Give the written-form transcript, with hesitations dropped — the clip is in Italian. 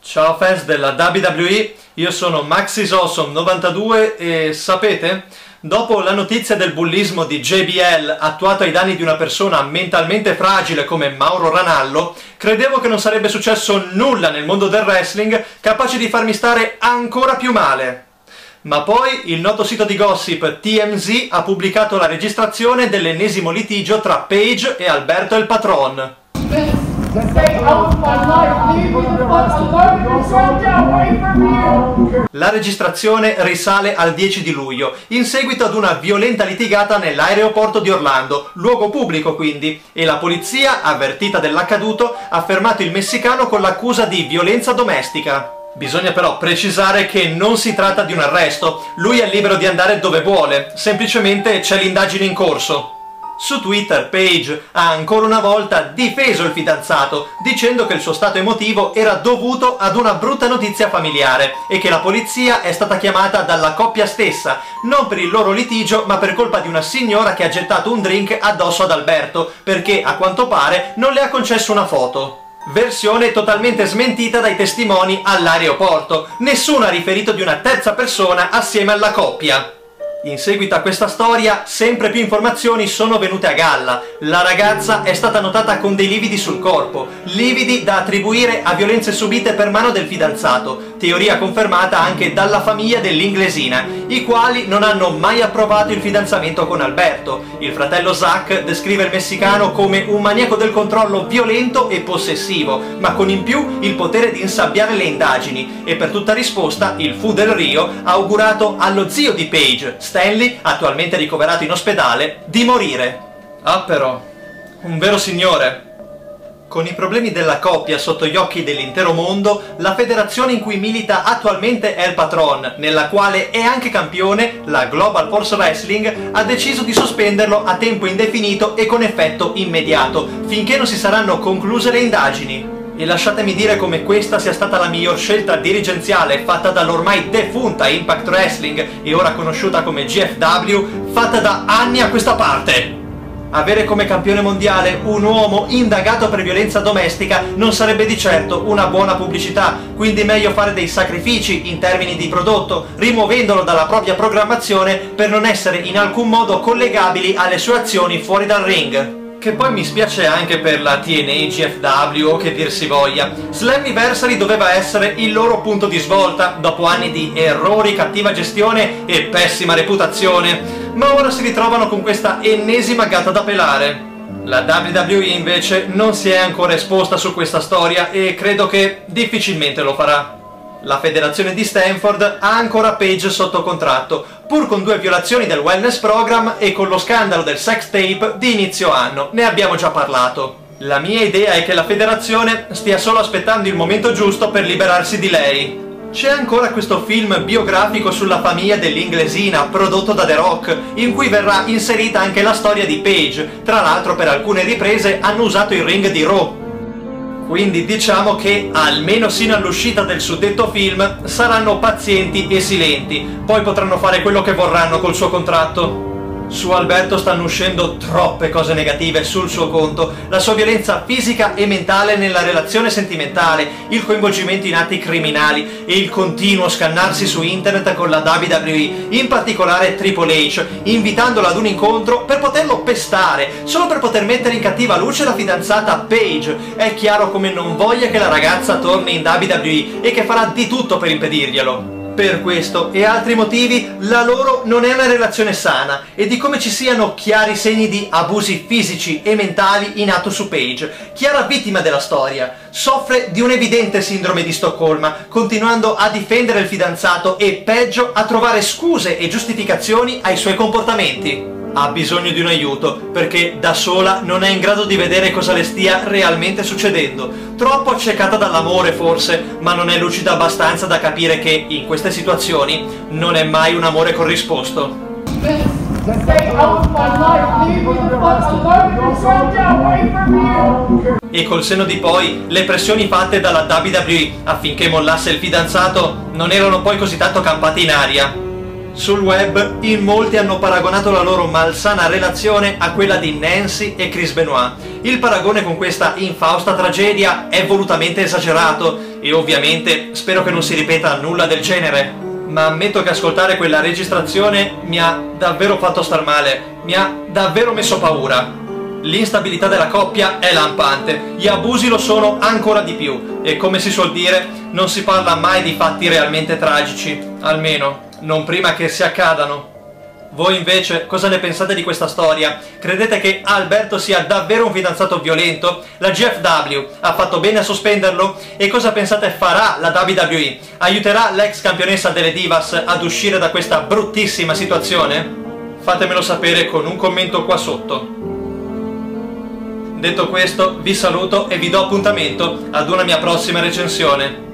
Ciao fans della WWE, io sono MaxisAwesome92 e sapete? Dopo la notizia del bullismo di JBL attuato ai danni di una persona mentalmente fragile come Mauro Ranallo, credevo che non sarebbe successo nulla nel mondo del wrestling capace di farmi stare ancora più male. Ma poi il noto sito di gossip TMZ ha pubblicato la registrazione dell'ennesimo litigio tra Paige e Alberto El Patron. La registrazione risale al 10 di luglio, in seguito ad una violenta litigata nell'aeroporto di Orlando, luogo pubblico quindi, e la polizia, avvertita dell'accaduto, ha fermato il messicano con l'accusa di violenza domestica. Bisogna però precisare che non si tratta di un arresto, lui è libero di andare dove vuole, semplicemente c'è l'indagine in corso. Su Twitter Paige ha ancora una volta difeso il fidanzato, dicendo che il suo stato emotivo era dovuto ad una brutta notizia familiare e che la polizia è stata chiamata dalla coppia stessa, non per il loro litigio ma per colpa di una signora che ha gettato un drink addosso ad Alberto, perché a quanto pare non le ha concesso una foto. Versione totalmente smentita dai testimoni all'aeroporto, nessuno ha riferito di una terza persona assieme alla coppia. In seguito a questa storia, sempre più informazioni sono venute a galla. La ragazza è stata notata con dei lividi sul corpo, lividi da attribuire a violenze subite per mano del fidanzato, teoria confermata anche dalla famiglia dell'inglesina, i quali non hanno mai approvato il fidanzamento con Alberto. Il fratello Zach descrive il messicano come un maniaco del controllo violento e possessivo, ma con in più il potere di insabbiare le indagini, e per tutta risposta il Fu del Rio ha augurato allo zio di Paige, Stanley, attualmente ricoverato in ospedale, di morire. Ah però, un vero signore. Con i problemi della coppia sotto gli occhi dell'intero mondo, la federazione in cui milita attualmente El Patron, nella quale è anche campione, la Global Force Wrestling, ha deciso di sospenderlo a tempo indefinito e con effetto immediato, finché non si saranno concluse le indagini. E lasciatemi dire come questa sia stata la miglior scelta dirigenziale fatta dall'ormai defunta Impact Wrestling e ora conosciuta come GFW, fatta da anni a questa parte. Avere come campione mondiale un uomo indagato per violenza domestica non sarebbe di certo una buona pubblicità, quindi meglio fare dei sacrifici in termini di prodotto, rimuovendolo dalla propria programmazione per non essere in alcun modo collegabili alle sue azioni fuori dal ring. Che poi mi spiace anche per la TNA, GFW o che dir si voglia. Slammiversary doveva essere il loro punto di svolta, dopo anni di errori, cattiva gestione e pessima reputazione, ma ora si ritrovano con questa ennesima gatta da pelare. La WWE invece non si è ancora esposta su questa storia e credo che difficilmente lo farà. La federazione di Stanford ha ancora Paige sotto contratto, pur con 2 violazioni del wellness program e con lo scandalo del sex tape di inizio anno, ne abbiamo già parlato. La mia idea è che la federazione stia solo aspettando il momento giusto per liberarsi di lei. C'è ancora questo film biografico sulla famiglia dell'inglesina, prodotto da The Rock, in cui verrà inserita anche la storia di Paige, tra l'altro per alcune riprese hanno usato il ring di Raw. Quindi diciamo che, almeno sino all'uscita del suddetto film, saranno pazienti e silenti, poi potranno fare quello che vorranno col suo contratto. Su Alberto stanno uscendo troppe cose negative sul suo conto, la sua violenza fisica e mentale nella relazione sentimentale, il coinvolgimento in atti criminali e il continuo scannarsi su internet con la WWE, in particolare Triple H, invitandolo ad un incontro per poterlo pestare, solo per poter mettere in cattiva luce la fidanzata Paige. È chiaro come non voglia che la ragazza torni in WWE e che farà di tutto per impedirglielo. Per questo e altri motivi la loro non è una relazione sana e di come ci siano chiari segni di abusi fisici e mentali in atto su Paige, chiara vittima della storia. Soffre di un'evidente sindrome di Stoccolma, continuando a difendere il fidanzato e, peggio, a trovare scuse e giustificazioni ai suoi comportamenti. Ha bisogno di un aiuto, perché da sola non è in grado di vedere cosa le stia realmente succedendo. Troppo accecata dall'amore forse, ma non è lucida abbastanza da capire che, in queste situazioni, non è mai un amore corrisposto. E col senno di poi, le pressioni fatte dalla WWE affinché mollasse il fidanzato non erano poi così tanto campate in aria. Sul web in molti hanno paragonato la loro malsana relazione a quella di Nancy e Chris Benoit. Il paragone con questa infausta tragedia è volutamente esagerato. e ovviamente spero che non si ripeta nulla del genere. Ma ammetto che ascoltare quella registrazione mi ha davvero fatto star male, mi ha davvero messo paura. L'instabilità della coppia è lampante, gli abusi lo sono ancora di più e, come si suol dire, non si parla mai di fatti realmente tragici, almeno non prima che si accadano. Voi invece cosa ne pensate di questa storia? Credete che Alberto sia davvero un fidanzato violento? La GFW ha fatto bene a sospenderlo? E cosa pensate farà la WWE? Aiuterà l'ex campionessa delle Divas ad uscire da questa bruttissima situazione? Fatemelo sapere con un commento qua sotto. Detto questo, vi saluto e vi do appuntamento ad una mia prossima recensione.